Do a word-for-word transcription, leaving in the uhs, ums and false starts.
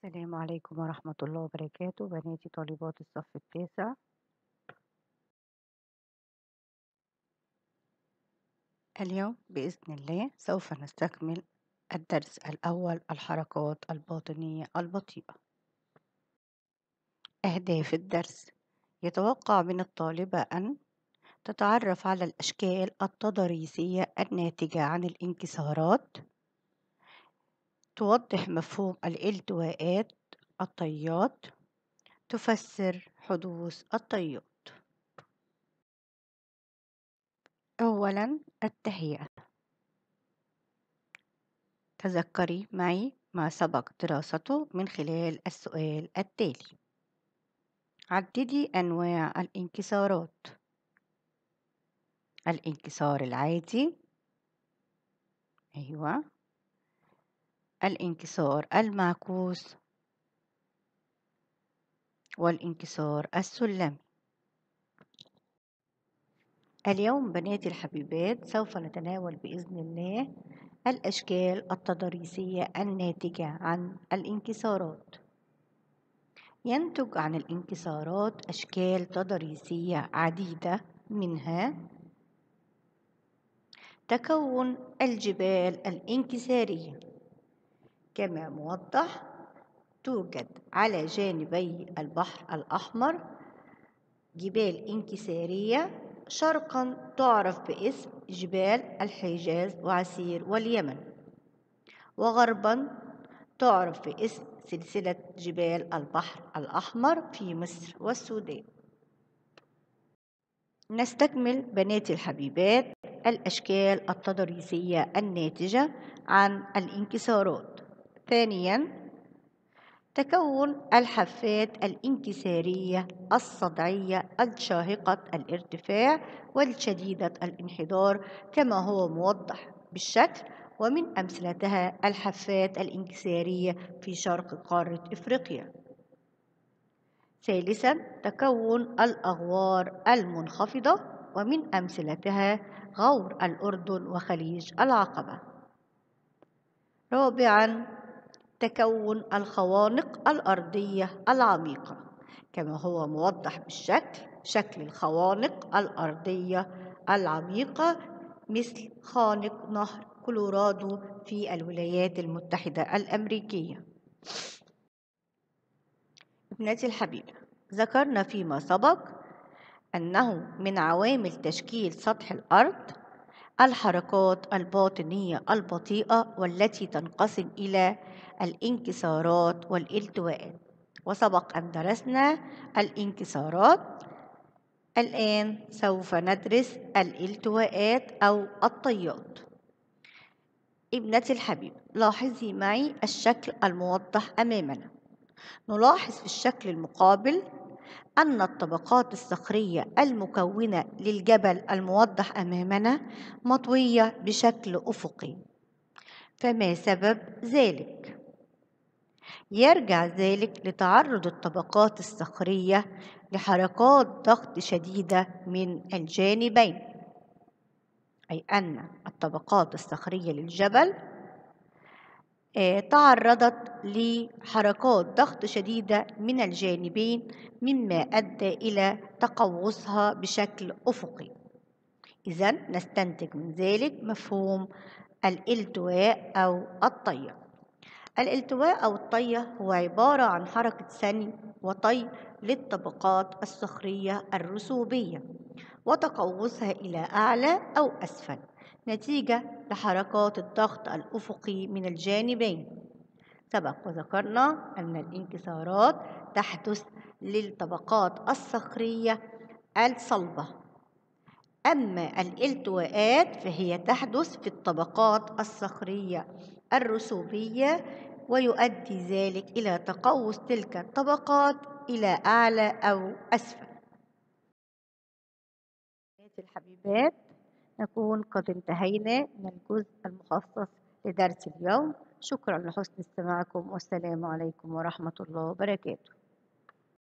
السلام عليكم ورحمة الله وبركاته، بناتي طالبات الصف التاسع. اليوم بإذن الله سوف نستكمل الدرس الأول، الحركات الباطنية البطيئة. أهداف الدرس: يتوقع من الطالبة أن تتعرف على الأشكال التضاريسية الناتجة عن الانكسارات، توضح مفهوم الالتواءات الطيات، تفسر حدوث الطيات. أولاً التهيئة. تذكري معي ما سبق دراسته من خلال السؤال التالي: عددي أنواع الانكسارات. الانكسار العادي، أيوة، الانكسار المعكوس، والانكسار السلمي. اليوم بناتي الحبيبات سوف نتناول بإذن الله الأشكال التضاريسية الناتجة عن الانكسارات. ينتج عن الانكسارات أشكال تضاريسية عديدة، منها تكون الجبال الانكسارية كما موضح. توجد على جانبي البحر الأحمر جبال انكسارية، شرقا تعرف باسم جبال الحجاز وعسير واليمن، وغربا تعرف باسم سلسلة جبال البحر الأحمر في مصر والسودان. نستكمل بناتي الحبيبات الأشكال التضاريسية الناتجة عن الانكسارات. ثانياً، تكون الحافات الانكسارية الصدعية الشاهقة الارتفاع والشديدة الانحدار كما هو موضح بالشكل، ومن أمثلتها الحافات الانكسارية في شرق قارة إفريقيا. ثالثاً، تكون الأغوار المنخفضة، ومن أمثلتها غور الأردن وخليج العقبة. رابعاً، تكون الخوانق الأرضية العميقة كما هو موضح بالشكل، شكل الخوانق الأرضية العميقة مثل خانق نهر كولورادو في الولايات المتحدة الأمريكية. ابنتي الحبيبة، ذكرنا فيما سبق أنه من عوامل تشكيل سطح الأرض الحركات الباطنية البطيئة، والتي تنقسم إلى الانكسارات والالتواءات، وسبق أن درسنا الانكسارات. الآن سوف ندرس الالتواءات أو الطيات. ابنتي الحبيبة، لاحظي معي الشكل الموضح أمامنا. نلاحظ في الشكل المقابل أن الطبقات الصخرية المكونة للجبل الموضح أمامنا مطوية بشكل أفقي. فما سبب ذلك؟ يرجع ذلك لتعرض الطبقات الصخرية لحركات ضغط شديدة من الجانبين، أي أن الطبقات الصخرية للجبل تعرضت لحركات ضغط شديدة من الجانبين، مما أدى إلى تقوسها بشكل أفقي. إذن نستنتج من ذلك مفهوم الالتواء أو الطية. الالتواء أو الطية هو عبارة عن حركة ثني وطي للطبقات الصخرية الرسوبية وتقوسها إلى أعلى أو أسفل نتيجة لحركات الضغط الأفقي من الجانبين. سبق وذكرنا أن الانكسارات تحدث للطبقات الصخرية الصلبة، أما الالتواءات فهي تحدث في الطبقات الصخرية الرسوبية، ويؤدي ذلك إلى تقوس تلك الطبقات إلى أعلى أو أسفل. الحبيبات، نكون قد انتهينا من الجزء المخصص لدرس اليوم. شكرا لحسن استماعكم، والسلام عليكم ورحمة الله وبركاته.